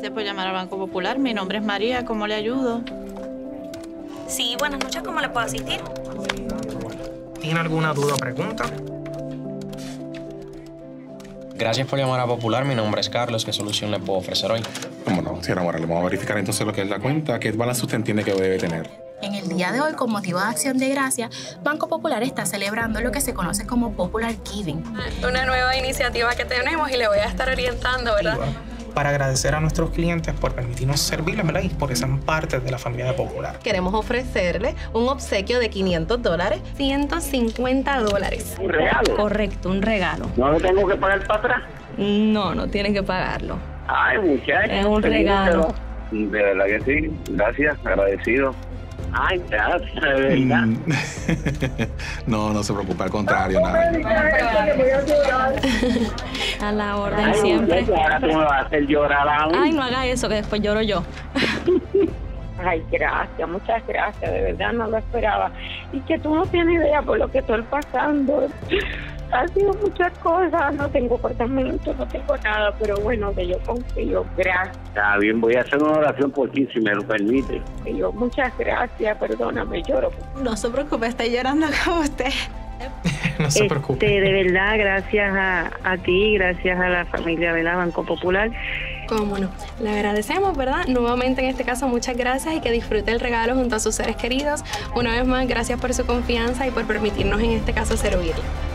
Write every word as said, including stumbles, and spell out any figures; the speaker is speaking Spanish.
Gracias por llamar al Banco Popular. Mi nombre es María. ¿Cómo le ayudo? Sí, buenas noches. ¿Cómo le puedo asistir? ¿Tiene alguna duda o pregunta? Gracias por llamar a Popular. Mi nombre es Carlos. ¿Qué solución le puedo ofrecer hoy? ¿Cómo no? Señora Morales, vamos a verificar entonces lo que es la cuenta. ¿Qué balance usted entiende que debe tener? En el día de hoy, con motivo de Acción de Gracias, Banco Popular está celebrando lo que se conoce como Popular Giving. Una nueva iniciativa que tenemos y le voy a estar orientando, ¿verdad? Para agradecer a nuestros clientes por permitirnos servirles, ¿verdad? Y por ser parte de la familia de Popular. Queremos ofrecerle un obsequio de quinientos dólares. ciento cincuenta dólares. ¿Un regalo? Correcto, un regalo. ¿No lo tengo que pagar para atrás? No, no tienen que pagarlo. Ay, muchachos. Es un regalo. De verdad que sí. Gracias, agradecido. Ay, gracias, de verdad. No, no se preocupe, al contrario, nada. A la orden Ay, siempre. muchacho, ahora tú me vas a hacer llorar a mí. Ay, no haga eso, que después lloro yo. Ay, gracias, muchas gracias, de verdad no lo esperaba. Y que tú no tienes idea por lo que estoy pasando. Ha sido muchas cosas, no tengo apartamento, no tengo nada, pero bueno, que yo confío, gracias. Está bien, voy a hacer una oración por ti, si me lo permite. Que yo, muchas gracias, perdóname, lloro. No se preocupe, estoy llorando con usted. No se preocupe. Este, de verdad, gracias a, a ti, gracias a la familia de la Banco Popular. Cómo no. Le agradecemos, ¿verdad? Nuevamente, en este caso, muchas gracias y que disfrute el regalo junto a sus seres queridos. Una vez más, gracias por su confianza y por permitirnos, en este caso, servirle.